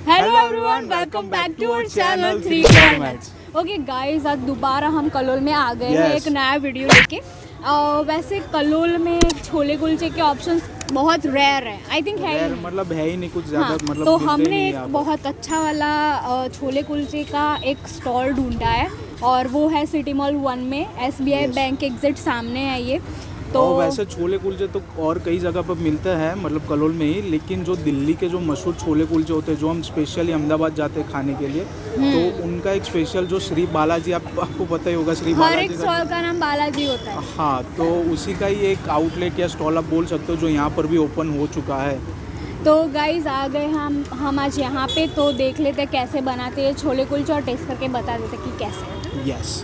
Hello everyone, welcome back to our channel 3 formats. Okay guys, आज दोबारा हम कलोल में आ गए हैं एक नया वीडियो लेके। वैसे कलोल में छोले कुलचे के ऑप्शंस बहुत रेयर है, आई थिंक है, मतलब है ही नहीं कुछ ज्यादा। हाँ, मतलब तो हमने एक बहुत अच्छा वाला छोले कुलचे का एक स्टॉल ढूंढा है और वो है सिटी मॉल 1 में, SBI बैंक एग्जिट सामने है ये। तो वैसे छोले कुलचे तो और कई जगह पर मिलते हैं, मतलब कलोल में ही, लेकिन जो दिल्ली के जो मशहूर छोले कुलचे होते हैं जो हम स्पेशली अहमदाबाद जाते हैं खाने के लिए, तो उनका एक स्पेशल जो श्री बालाजी, आपको पता ही होगा, श्री हर बालाजी एक स्टॉल का नाम बालाजी होता है। हाँ, तो उसी का ही एक आउटलेट या स्टॉल आप बोल सकते हो जो यहाँ पर भी ओपन हो चुका है। तो गाइज आ गए हम आज यहाँ पे, तो देख लेते हैं कैसे बनाते हैं छोले कुलचे और टेस्ट करके बता देते कि कैसे। यस,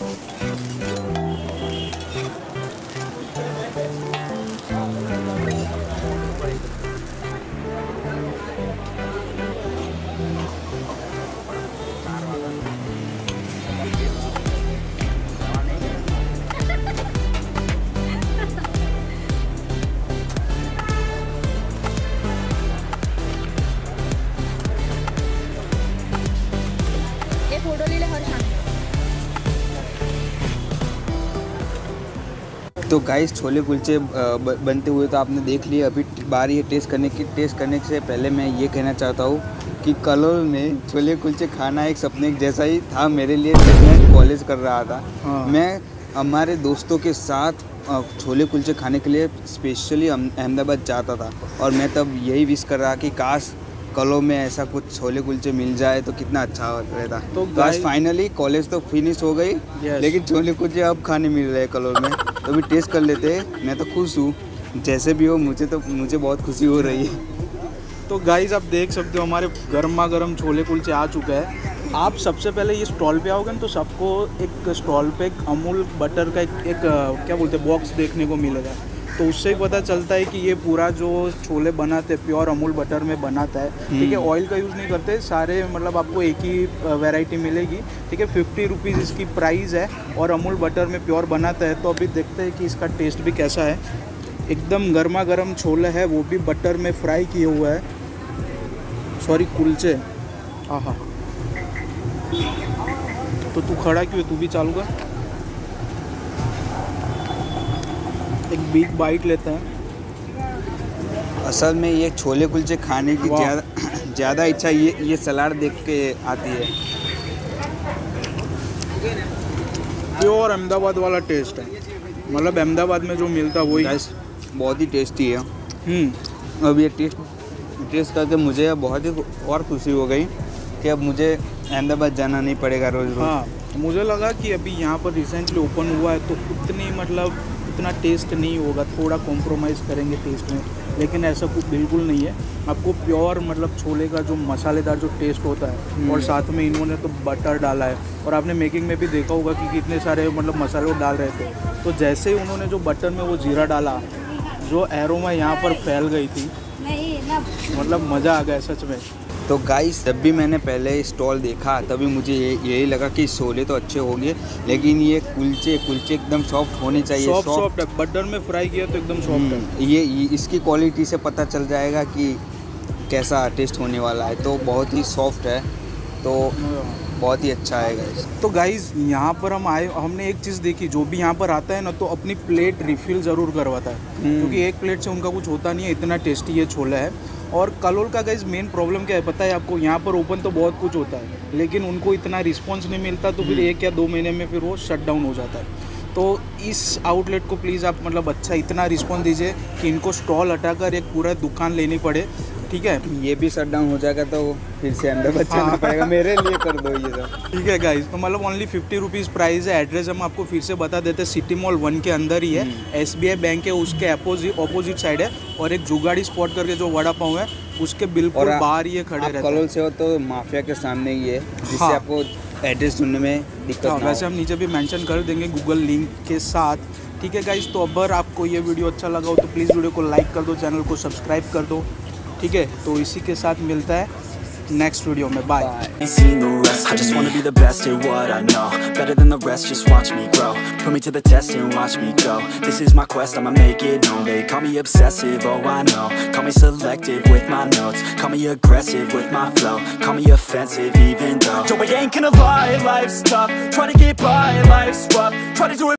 फोटो ले ले हर शाम। तो गाइस छोले कुलचे बनते हुए तो आपने देख लिया। अभी बारी है टेस्ट करने की। टेस्ट करने से पहले मैं ये कहना चाहता हूँ कि कलोल में छोले कुलचे खाना एक सपने जैसा ही था मेरे लिए जब मैं कॉलेज कर रहा था। हाँ। मैं हमारे दोस्तों के साथ छोले कुलचे खाने के लिए स्पेशली अहमदाबाद जाता था और मैं तब यही विश कर रहा कि काश कलोल में ऐसा कुछ छोले कुलचे मिल जाए तो कितना अच्छा रहता। तो आज फाइनली कॉलेज तो फिनिश हो गई, लेकिन छोले कुलचे अब खाने मिल रहे हैं कलोल में, तो अभी टेस्ट कर लेते हैं। मैं तो खुश हूँ, जैसे भी हो मुझे बहुत खुशी हो रही है। तो गाइस आप देख सकते हो हमारे गर्मा गर्म छोले कुलचे आ चुका है। आप सबसे पहले ये स्टॉल पे आओगे ना तो सबको एक स्टॉल पे एक अमूल बटर का एक क्या बोलते हैं बॉक्स देखने को मिलेगा। तो उससे ही पता चलता है कि ये पूरा जो छोले बनाते हैं प्योर अमूल बटर में बनाता है। ठीक है, ऑयल का यूज़ नहीं करते सारे, मतलब आपको एक ही वैरायटी मिलेगी। ठीक है, 50 रुपीज़ इसकी प्राइस है और अमूल बटर में प्योर बनाता है। तो अभी देखते हैं कि इसका टेस्ट भी कैसा है। एकदम गर्मा गर्म छोले है, वो भी बटर में फ्राई किए हुआ है, सॉरी कुलचे। हाँ, तो तू खड़ा क्यों है, तू भी चालू कर। एक बिग बाइट लेते हैं। असल में ये छोले कुलचे खाने की ज़्यादा इच्छा ये सलाद देख के आती है। प्योर अहमदाबाद वाला टेस्ट है, मतलब अहमदाबाद में जो मिलता है वही। बहुत ही टेस्टी है। अब ये टेस्ट करके मुझे बहुत ही और खुशी हो गई कि अब मुझे अहमदाबाद जाना नहीं पड़ेगा रोज़। हाँ, मुझे लगा कि अभी यहाँ पर रिसेंटली ओपन हुआ है तो उतना टेस्ट नहीं होगा, थोड़ा कॉम्प्रोमाइज़ करेंगे टेस्ट में, लेकिन ऐसा कुछ बिल्कुल नहीं है। आपको प्योर मतलब छोले का जो मसालेदार जो टेस्ट होता है, और साथ में इन्होंने तो बटर डाला है, और आपने मेकिंग में भी देखा होगा कि कितने सारे मतलब मसाले डाल रहे थे। तो जैसे ही उन्होंने जो बटर में वो जीरा डाला, जो एरोमा यहाँ पर फैल गई थी, मतलब मज़ा आ गया सच में। तो गाइस जब भी मैंने पहले स्टॉल देखा तभी मुझे यही लगा कि छोले तो अच्छे होंगे, लेकिन ये कुलचे एकदम सॉफ्ट होने चाहिए। सॉफ्ट है, बटर में फ्राई किया तो एकदम सॉफ्ट है। ये इसकी क्वालिटी से पता चल जाएगा कि कैसा टेस्ट होने वाला है। तो बहुत ही सॉफ्ट है, तो बहुत ही अच्छा है गाइस। तो गाइस यहाँ पर हम आए, हमने एक चीज़ देखी, जो भी यहाँ पर आता है ना तो अपनी प्लेट रिफ़िल ज़रूर करवाता है, क्योंकि एक प्लेट से उनका कुछ होता नहीं है, इतना टेस्टी ये छोला है। और कलोल का गाइस मेन प्रॉब्लम क्या है पता है आपको, यहाँ पर ओपन तो बहुत कुछ होता है, लेकिन उनको इतना रिस्पॉन्स नहीं मिलता, तो फिर 1 या 2 महीने में फिर वो शट डाउन हो जाता है। तो इस आउटलेट को प्लीज़ आप मतलब अच्छा इतना रिस्पॉन्स दीजिए कि इनको स्टॉल हटाकर एक पूरा दुकान लेनी पड़े। ठीक है, ये भी शट डाउन हो जाएगा तो फिर से अंदर बचाना पड़ेगा। मेरे लिए कर दो ये सब। ठीक है गाइस, तो मतलब ओनली 50 रुपीज़ प्राइस है। एड्रेस हम आपको फिर से बता देते हैं, सिटी मॉल 1 के अंदर ही है। SBI बैंक है उसके अपोजिट साइड है, और एक जुगाड़ी स्पॉट करके जो वड़ा पाव है उसके बिल्कुल बाहर ये खड़े रहते हैं। कलोल से हो तो माफिया के सामने ही है, जिससे आपको एड्रेस ढूंढने में दिक्कत ना हो। वैसे हम नीचे भी मेंशन कर देंगे गूगल लिंक के साथ। ठीक है गाइस, तो अगर आपको ये वीडियो अच्छा लगा हो तो प्लीज़ वीडियो को लाइक कर दो, चैनल को सब्सक्राइब कर दो। ठीक है, तो इसी के साथ मिलता है नेक्स्ट वीडियो में। Bye. I just wanna be the best at what I know, better than the rest, just watch me grow, put me to the test and watch me go, this is my quest, I'ma make it known, they call me obsessive, oh I know, call me selective with my notes, call me aggressive with my flow, call me offensive even though, Joe, I ain't gonna lie, life's tough, try to get by, life's rough, try to do it